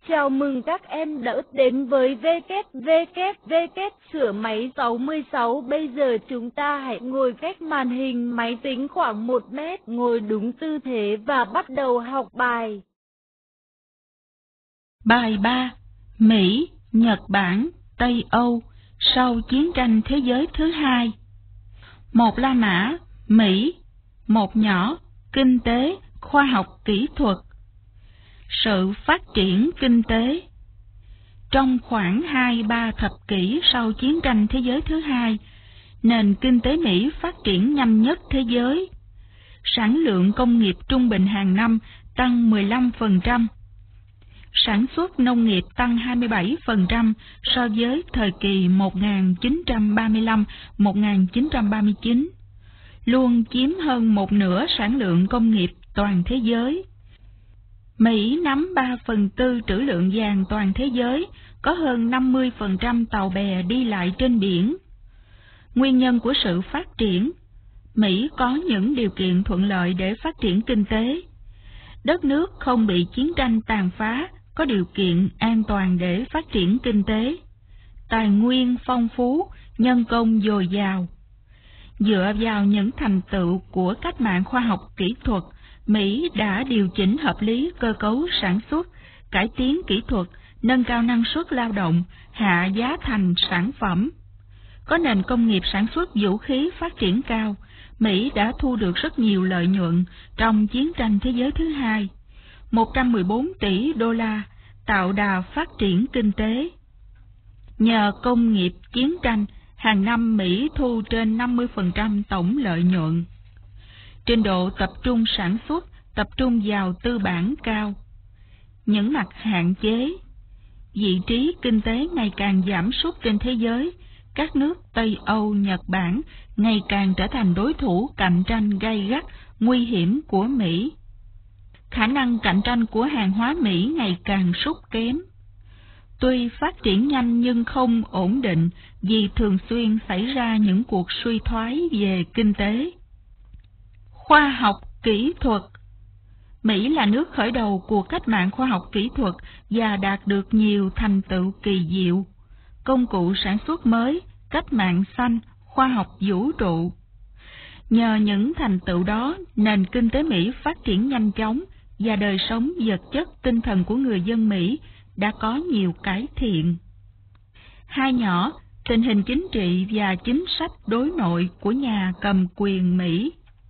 Chào mừng các em đã đến với WWW sửa máy 66. Bây giờ chúng ta hãy ngồi cách màn hình máy tính khoảng 1 mét, ngồi đúng tư thế và bắt đầu học bài. Bài 3. Mỹ, Nhật Bản, Tây Âu sau chiến tranh thế giới thứ hai. Một La Mã, Mỹ. Một nhỏ, kinh tế, khoa học kỹ thuật. Sự phát triển kinh tế. Trong khoảng 2-3 thập kỷ sau chiến tranh thế giới thứ hai, nền kinh tế Mỹ phát triển nhanh nhất thế giới. Sản lượng công nghiệp trung bình hàng năm tăng 15%. Sản xuất nông nghiệp tăng 27% so với thời kỳ 1935-1939, luôn chiếm hơn một nửa sản lượng công nghiệp toàn thế giới. Mỹ nắm 3/4 trữ lượng vàng toàn thế giới, có hơn 50% tàu bè đi lại trên biển. Nguyên nhân của sự phát triển: Mỹ có những điều kiện thuận lợi để phát triển kinh tế. Đất nước không bị chiến tranh tàn phá, có điều kiện an toàn để phát triển kinh tế. Tài nguyên phong phú, nhân công dồi dào. Dựa vào những thành tựu của cách mạng khoa học kỹ thuật, Mỹ đã điều chỉnh hợp lý cơ cấu sản xuất, cải tiến kỹ thuật, nâng cao năng suất lao động, hạ giá thành sản phẩm. Có nền công nghiệp sản xuất vũ khí phát triển cao, Mỹ đã thu được rất nhiều lợi nhuận trong chiến tranh thế giới thứ hai. 114 tỷ đô la, tạo đà phát triển kinh tế. Nhờ công nghiệp chiến tranh, hàng năm Mỹ thu trên 50% tổng lợi nhuận. Trình độ tập trung sản xuất, tập trung vào tư bản cao. Những mặt hạn chế: vị trí kinh tế ngày càng giảm sút trên thế giới, các nước Tây Âu, Nhật Bản ngày càng trở thành đối thủ cạnh tranh gay gắt, nguy hiểm của Mỹ. Khả năng cạnh tranh của hàng hóa Mỹ ngày càng sút kém. Tuy phát triển nhanh nhưng không ổn định vì thường xuyên xảy ra những cuộc suy thoái về kinh tế. Khoa học kỹ thuật. Mỹ là nước khởi đầu của cách mạng khoa học kỹ thuật và đạt được nhiều thành tựu kỳ diệu. Công cụ sản xuất mới, cách mạng xanh, khoa học vũ trụ. Nhờ những thành tựu đó, nền kinh tế Mỹ phát triển nhanh chóng và đời sống vật chất tinh thần của người dân Mỹ đã có nhiều cải thiện. Hai nhỏ, tình hình chính trị và chính sách đối nội của nhà cầm quyền Mỹ.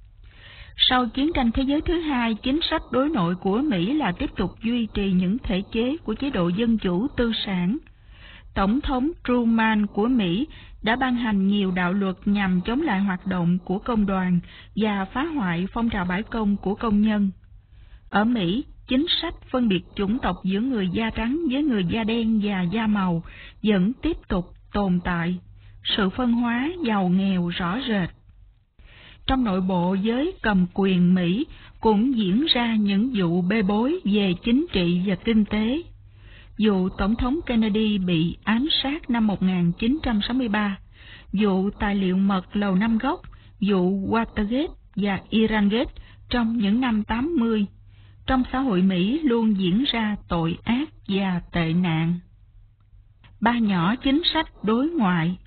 Sau chiến tranh thế giới thứ hai, chính sách đối nội của Mỹ là tiếp tục duy trì những thể chế của chế độ dân chủ tư sản. Tổng thống Truman của Mỹ đã ban hành nhiều đạo luật nhằm chống lại hoạt động của công đoàn và phá hoại phong trào bãi công của công nhân. Ở Mỹ, chính sách phân biệt chủng tộc giữa người da trắng với người da đen và da màu vẫn tiếp tục tồn tại. Sự phân hóa giàu nghèo rõ rệt. Trong nội bộ giới cầm quyền Mỹ cũng diễn ra những vụ bê bối về chính trị và kinh tế. Vụ Tổng thống Kennedy bị ám sát năm 1963, vụ tài liệu mật Lầu Năm Góc, vụ Watergate và Irangate trong những năm 80. Trong xã hội Mỹ luôn diễn ra tội ác và tệ nạn. Ba nhỏ chính sách đối ngoại.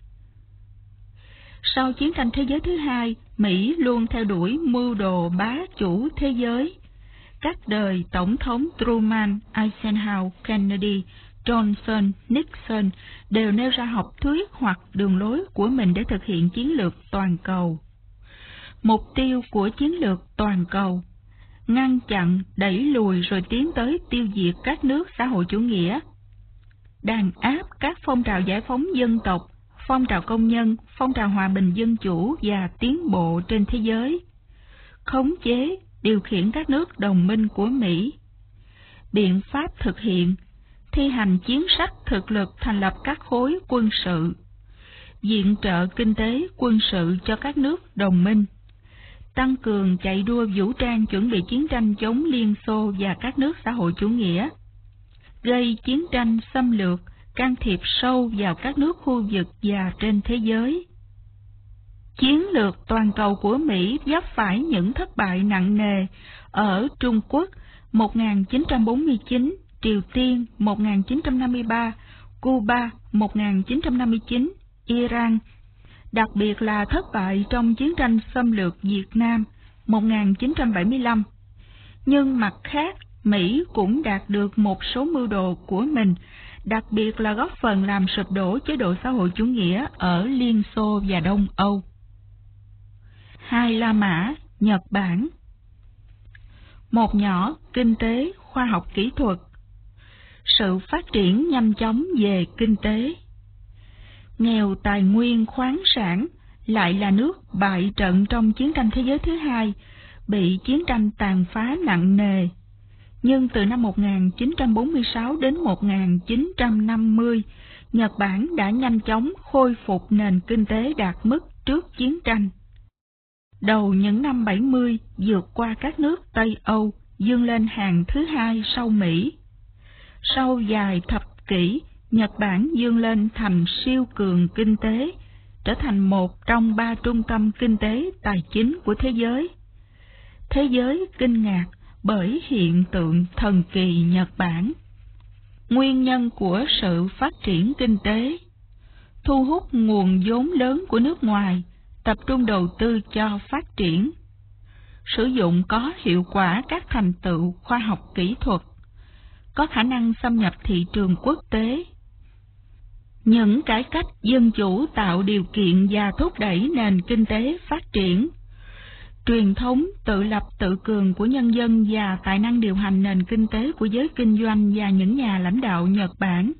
Sau chiến tranh thế giới thứ hai, Mỹ luôn theo đuổi mưu đồ bá chủ thế giới. Các đời Tổng thống Truman, Eisenhower, Kennedy, Johnson, Nixon đều nêu ra học thuyết hoặc đường lối của mình để thực hiện chiến lược toàn cầu. Mục tiêu của chiến lược toàn cầu: ngăn chặn, đẩy lùi rồi tiến tới tiêu diệt các nước xã hội chủ nghĩa, đàn áp các phong trào giải phóng dân tộc, phong trào công nhân, phong trào hòa bình dân chủ và tiến bộ trên thế giới, khống chế, điều khiển các nước đồng minh của Mỹ. Biện pháp thực hiện: thi hành chính sách thực lực thành lập các khối quân sự, viện trợ kinh tế quân sự cho các nước đồng minh, tăng cường chạy đua vũ trang chuẩn bị chiến tranh chống Liên Xô và các nước xã hội chủ nghĩa, gây chiến tranh xâm lược, can thiệp sâu vào các nước khu vực và trên thế giới. Chiến lược toàn cầu của Mỹ vấp phải những thất bại nặng nề ở Trung Quốc 1949, Triều Tiên 1953, Cuba 1959, Iran, đặc biệt là thất bại trong chiến tranh xâm lược Việt Nam 1975. Nhưng mặt khác, Mỹ cũng đạt được một số mưu đồ của mình, đặc biệt là góp phần làm sụp đổ chế độ xã hội chủ nghĩa ở Liên Xô và Đông Âu. Hai La Mã, Nhật Bản. Một nhỏ, kinh tế, khoa học kỹ thuật. Sự phát triển nhanh chóng về kinh tế. Nghèo tài nguyên khoáng sản, lại là nước bại trận trong chiến tranh thế giới thứ hai, bị chiến tranh tàn phá nặng nề. Nhưng từ năm 1946 đến 1950, Nhật Bản đã nhanh chóng khôi phục nền kinh tế đạt mức trước chiến tranh. Đầu những năm 70, vượt qua các nước Tây Âu, vươn lên hàng thứ hai sau Mỹ. Sau vài thập kỷ, Nhật Bản vươn lên thành siêu cường kinh tế, trở thành một trong ba trung tâm kinh tế tài chính của thế giới. Thế giới kinh ngạc bởi hiện tượng thần kỳ Nhật Bản. Nguyên nhân của sự phát triển kinh tế: thu hút nguồn vốn lớn của nước ngoài, tập trung đầu tư cho phát triển, sử dụng có hiệu quả các thành tựu khoa học kỹ thuật, có khả năng xâm nhập thị trường quốc tế. Những cải cách dân chủ tạo điều kiện và thúc đẩy nền kinh tế phát triển. Truyền thống tự lập tự cường của nhân dân và tài năng điều hành nền kinh tế của giới kinh doanh và những nhà lãnh đạo Nhật Bản.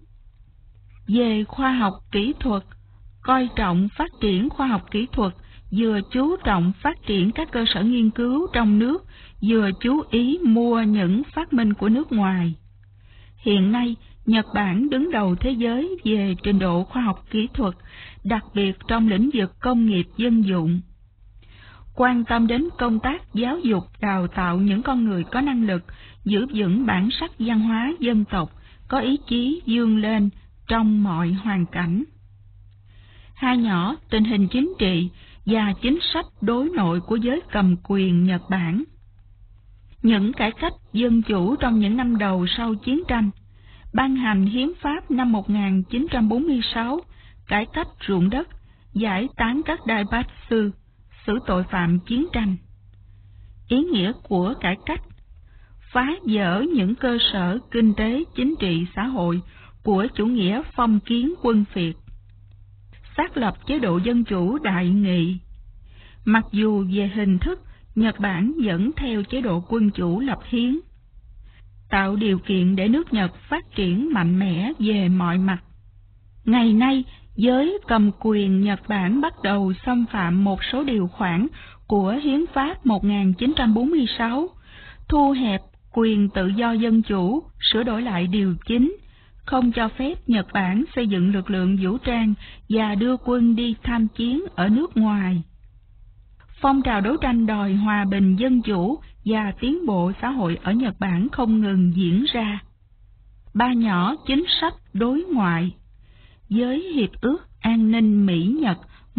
Về khoa học kỹ thuật, coi trọng phát triển khoa học kỹ thuật, vừa chú trọng phát triển các cơ sở nghiên cứu trong nước, vừa chú ý mua những phát minh của nước ngoài. Hiện nay, Nhật Bản đứng đầu thế giới về trình độ khoa học kỹ thuật, đặc biệt trong lĩnh vực công nghiệp dân dụng. Quan tâm đến công tác giáo dục đào tạo những con người có năng lực, giữ vững bản sắc văn hóa dân tộc, có ý chí vươn lên trong mọi hoàn cảnh. Hai nhỏ, tình hình chính trị và chính sách đối nội của giới cầm quyền Nhật Bản. Những cải cách dân chủ trong những năm đầu sau chiến tranh, ban hành hiến pháp năm 1946, cải cách ruộng đất, giải tán các daibatsu, xử tội phạm chiến tranh. Ý nghĩa của cải cách: phá vỡ những cơ sở kinh tế, chính trị, xã hội của chủ nghĩa phong kiến quân phiệt, xác lập chế độ dân chủ đại nghị. Mặc dù về hình thức, Nhật Bản vẫn theo chế độ quân chủ lập hiến, tạo điều kiện để nước Nhật phát triển mạnh mẽ về mọi mặt. Ngày nay, giới cầm quyền Nhật Bản bắt đầu xâm phạm một số điều khoản của Hiến pháp 1946, thu hẹp quyền tự do dân chủ, sửa đổi lại điều 9, không cho phép Nhật Bản xây dựng lực lượng vũ trang và đưa quân đi tham chiến ở nước ngoài. Phong trào đấu tranh đòi hòa bình dân chủ và tiến bộ xã hội ở Nhật Bản không ngừng diễn ra. Ba nhỏ, chính sách đối ngoại. Với Hiệp ước An ninh Mỹ-Nhật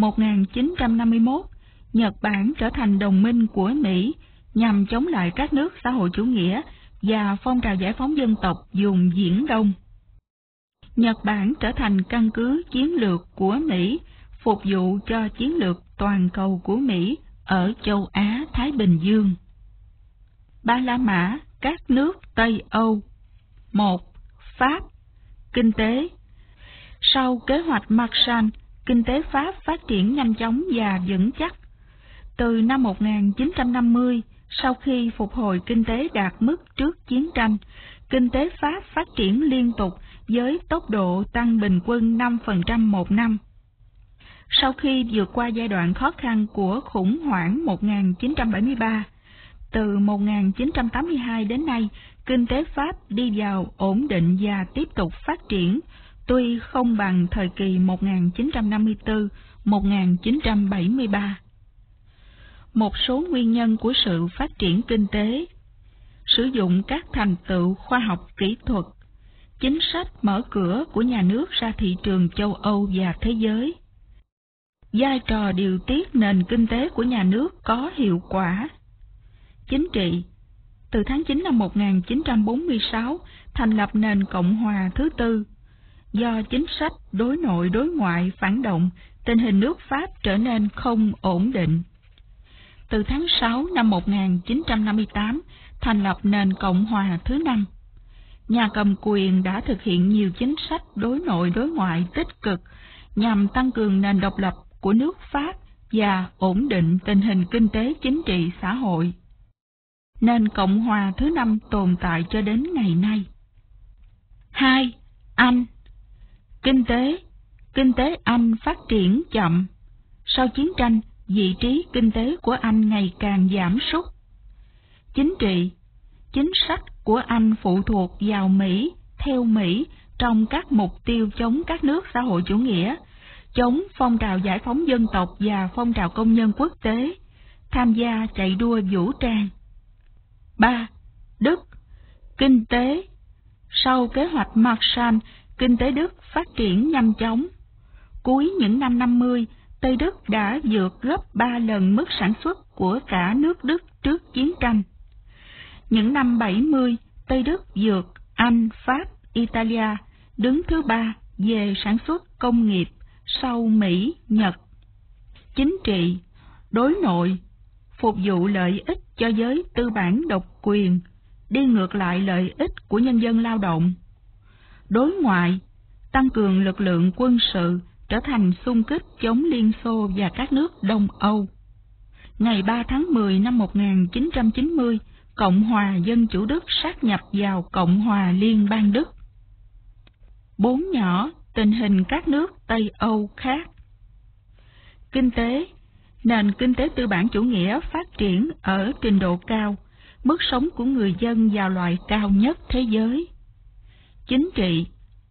1951, Nhật Bản trở thành đồng minh của Mỹ nhằm chống lại các nước xã hội chủ nghĩa và phong trào giải phóng dân tộc vùng Viễn Đông. Nhật Bản trở thành căn cứ chiến lược của Mỹ, phục vụ cho chiến lược toàn cầu của Mỹ ở châu Á-Thái Bình Dương. Ba La Mã, các nước Tây Âu. 1. Pháp. Kinh tế. Sau kế hoạch Marshall, kinh tế Pháp phát triển nhanh chóng và vững chắc. Từ năm 1950, sau khi phục hồi kinh tế đạt mức trước chiến tranh, kinh tế Pháp phát triển liên tục với tốc độ tăng bình quân 5% một năm. Sau khi vượt qua giai đoạn khó khăn của khủng hoảng 1973, từ 1982 đến nay, kinh tế Pháp đi vào ổn định và tiếp tục phát triển, tuy không bằng thời kỳ 1954-1973. Một số nguyên nhân của sự phát triển kinh tế: sử dụng các thành tựu khoa học kỹ thuật, chính sách mở cửa của nhà nước ra thị trường châu Âu và thế giới, vai trò điều tiết nền kinh tế của nhà nước có hiệu quả, chính trị, Từ tháng 9 năm 1946, thành lập nền Cộng hòa thứ tư. Do chính sách đối nội đối ngoại phản động, tình hình nước Pháp trở nên không ổn định. Từ tháng 6 năm 1958, thành lập nền Cộng hòa thứ năm. Nhà cầm quyền đã thực hiện nhiều chính sách đối nội đối ngoại tích cực nhằm tăng cường nền độc lập của nước Pháp và ổn định tình hình kinh tế chính trị xã hội. Nền Cộng hòa thứ năm tồn tại cho đến ngày nay. 2. Anh. Kinh tế Anh phát triển chậm. Sau chiến tranh, vị trí kinh tế của Anh ngày càng giảm sút. Chính trị. Chính sách của Anh phụ thuộc vào Mỹ, theo Mỹ trong các mục tiêu chống các nước xã hội chủ nghĩa, chống phong trào giải phóng dân tộc và phong trào công nhân quốc tế, tham gia chạy đua vũ trang. 3. Đức. Kinh tế. Sau kế hoạch Marshall, kinh tế Đức phát triển nhanh chóng. Cuối những năm 50, Tây Đức đã vượt gấp 3 lần mức sản xuất của cả nước Đức trước chiến tranh. Những năm 70, Tây Đức vượt Anh, Pháp, Italia, đứng thứ 3 về sản xuất công nghiệp sau Mỹ, Nhật. Chính trị, đối nội, phục vụ lợi ích cho giới tư bản độc quyền, đi ngược lại lợi ích của nhân dân lao động. Đối ngoại, tăng cường lực lượng quân sự, trở thành xung kích chống Liên Xô và các nước Đông Âu. Ngày 3 tháng 10 năm 1990, Cộng hòa Dân chủ Đức sáp nhập vào Cộng hòa Liên bang Đức. 4 nhỏ, tình hình các nước Tây Âu khác. Kinh tế. Nền kinh tế tư bản chủ nghĩa phát triển ở trình độ cao, mức sống của người dân vào loại cao nhất thế giới. Chính trị.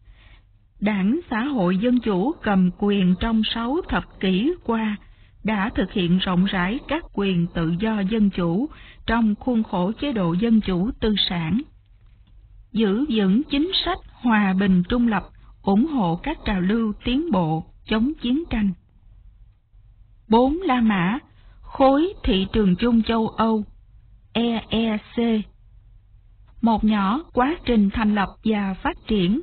Đảng Xã hội Dân chủ cầm quyền trong 6 thập kỷ qua đã thực hiện rộng rãi các quyền tự do dân chủ trong khuôn khổ chế độ dân chủ tư sản. Giữ vững chính sách hòa bình trung lập, ủng hộ các trào lưu tiến bộ, chống chiến tranh. 4 La Mã, khối thị trường chung châu Âu, EEC. Một nhỏ, quá trình thành lập và phát triển.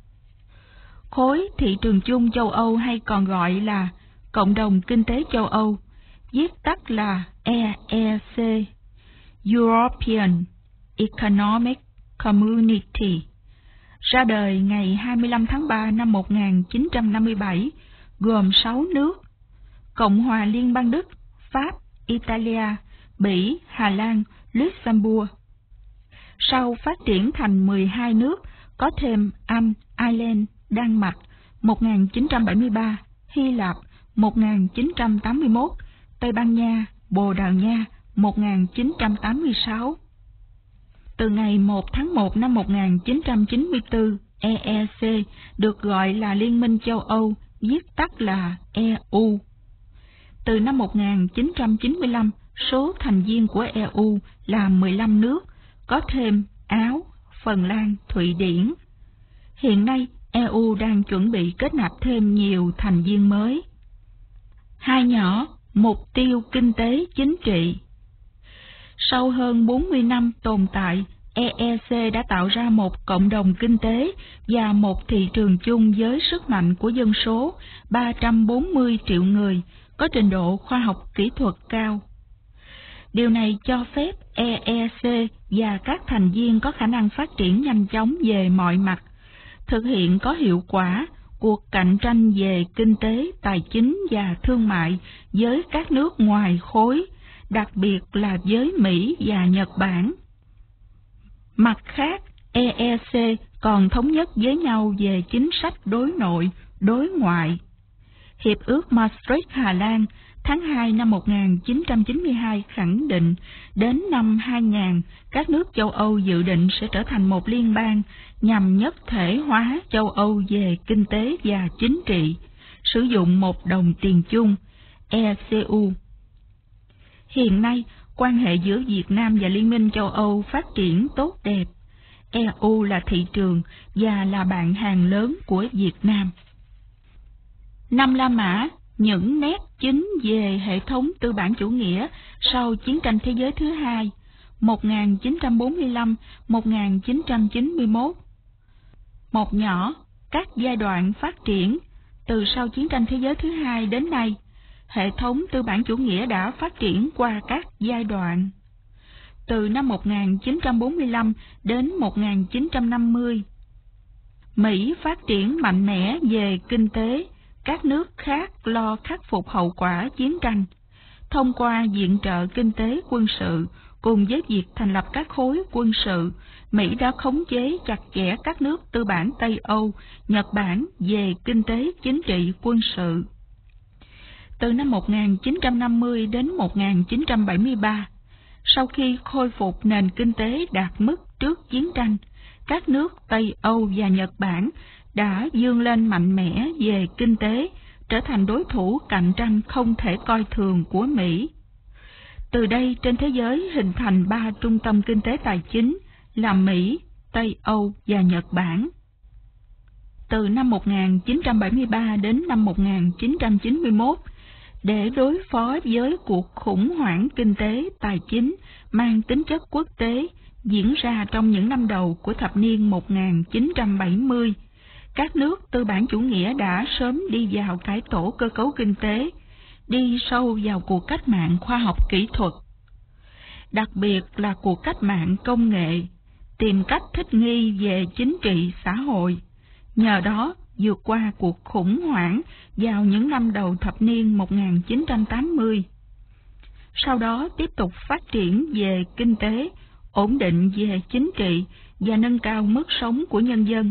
Khối thị trường chung châu Âu hay còn gọi là Cộng đồng Kinh tế châu Âu, viết tắt là EEC, European Economic Community, ra đời ngày 25 tháng 3 năm 1957, gồm 6 nước: Cộng hòa Liên bang Đức, Pháp, Italia, Bỉ, Hà Lan, Luxembourg. Sau phát triển thành 12 nước, có thêm Anh, Ireland, Đan Mạch 1973, Hy Lạp 1981, Tây Ban Nha, Bồ Đào Nha 1986. Từ ngày 1 tháng 1 năm 1994, EEC được gọi là Liên minh châu Âu, viết tắt là EU. Từ năm 1995, số thành viên của EU là 15 nước, có thêm Áo, Phần Lan, Thụy Điển. Hiện nay, EU đang chuẩn bị kết nạp thêm nhiều thành viên mới. 2 nhỏ, mục tiêu kinh tế chính trị. Sau hơn 40 năm tồn tại, EEC đã tạo ra một cộng đồng kinh tế và một thị trường chung với sức mạnh của dân số 340 triệu người, có trình độ khoa học kỹ thuật cao. Điều này cho phép EEC và các thành viên có khả năng phát triển nhanh chóng về mọi mặt, thực hiện có hiệu quả cuộc cạnh tranh về kinh tế, tài chính và thương mại với các nước ngoài khối, đặc biệt là với Mỹ và Nhật Bản. Mặt khác, EEC còn thống nhất với nhau về chính sách đối nội, đối ngoại. Hiệp ước Maastricht Hà Lan tháng 2 năm 1992 khẳng định đến năm 2000, các nước châu Âu dự định sẽ trở thành một liên bang nhằm nhất thể hóa châu Âu về kinh tế và chính trị, sử dụng một đồng tiền chung, ECU. Hiện nay, quan hệ giữa Việt Nam và Liên minh châu Âu phát triển tốt đẹp. EU là thị trường và là bạn hàng lớn của Việt Nam. 5 La Mã, những nét chính về hệ thống tư bản chủ nghĩa sau chiến tranh thế giới thứ hai, 1945-1991. Một nhỏ, các giai đoạn phát triển. Từ sau chiến tranh thế giới thứ hai đến nay, hệ thống tư bản chủ nghĩa đã phát triển qua các giai đoạn. Từ năm 1945 đến 1950, Mỹ phát triển mạnh mẽ về kinh tế, các nước khác lo khắc phục hậu quả chiến tranh. Thông qua viện trợ kinh tế quân sự, cùng với việc thành lập các khối quân sự, Mỹ đã khống chế chặt chẽ các nước tư bản Tây Âu, Nhật Bản về kinh tế, chính trị, quân sự. Từ năm 1950 đến 1973, sau khi khôi phục nền kinh tế đạt mức trước chiến tranh, các nước Tây Âu và Nhật Bản đã vươn lên mạnh mẽ về kinh tế, trở thành đối thủ cạnh tranh không thể coi thường của Mỹ. Từ đây, trên thế giới hình thành 3 trung tâm kinh tế tài chính là Mỹ, Tây Âu và Nhật Bản. Từ năm 1973 đến năm 1991, để đối phó với cuộc khủng hoảng kinh tế tài chính mang tính chất quốc tế diễn ra trong những năm đầu của thập niên 1970, các nước tư bản chủ nghĩa đã sớm đi vào cải tổ cơ cấu kinh tế, đi sâu vào cuộc cách mạng khoa học kỹ thuật, đặc biệt là cuộc cách mạng công nghệ, tìm cách thích nghi về chính trị xã hội, nhờ đó vượt qua cuộc khủng hoảng vào những năm đầu thập niên 1980. Sau đó tiếp tục phát triển về kinh tế, ổn định về chính trị và nâng cao mức sống của nhân dân.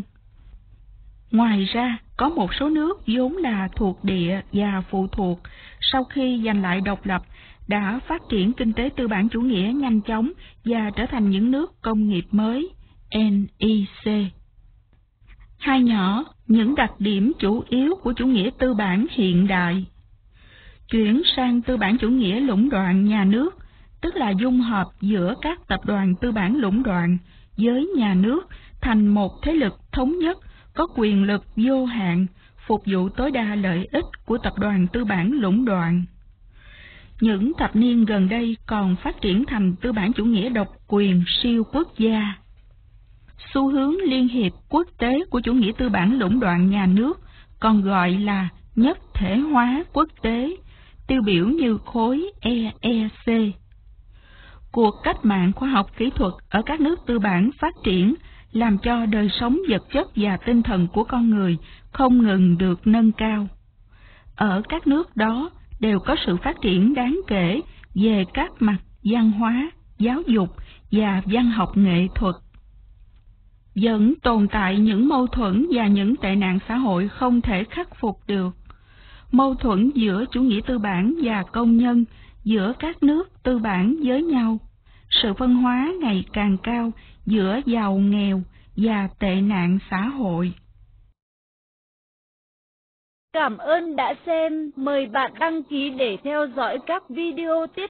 Ngoài ra, có một số nước vốn là thuộc địa và phụ thuộc, sau khi giành lại độc lập, đã phát triển kinh tế tư bản chủ nghĩa nhanh chóng và trở thành những nước công nghiệp mới, NEC. Hai nhỏ, những đặc điểm chủ yếu của chủ nghĩa tư bản hiện đại. Chuyển sang tư bản chủ nghĩa lũng đoạn nhà nước, tức là dung hợp giữa các tập đoàn tư bản lũng đoạn với nhà nước thành một thế lực thống nhất, có quyền lực vô hạn, phục vụ tối đa lợi ích của tập đoàn tư bản lũng đoạn. Những thập niên gần đây còn phát triển thành tư bản chủ nghĩa độc quyền siêu quốc gia. Xu hướng liên hiệp quốc tế của chủ nghĩa tư bản lũng đoạn nhà nước còn gọi là nhất thể hóa quốc tế, tiêu biểu như khối EEC. Cuộc cách mạng khoa học kỹ thuật ở các nước tư bản phát triển làm cho đời sống vật chất và tinh thần của con người không ngừng được nâng cao. Ở các nước đó đều có sự phát triển đáng kể về các mặt văn hóa, giáo dục và văn học nghệ thuật. Vẫn tồn tại những mâu thuẫn và những tệ nạn xã hội không thể khắc phục được. Mâu thuẫn giữa chủ nghĩa tư bản và công nhân, giữa các nước tư bản với nhau. Sự phân hóa ngày càng cao giữa giàu nghèo và tệ nạn xã hội. Cảm ơn đã xem. Mời bạn đăng ký để theo dõi các video tiếp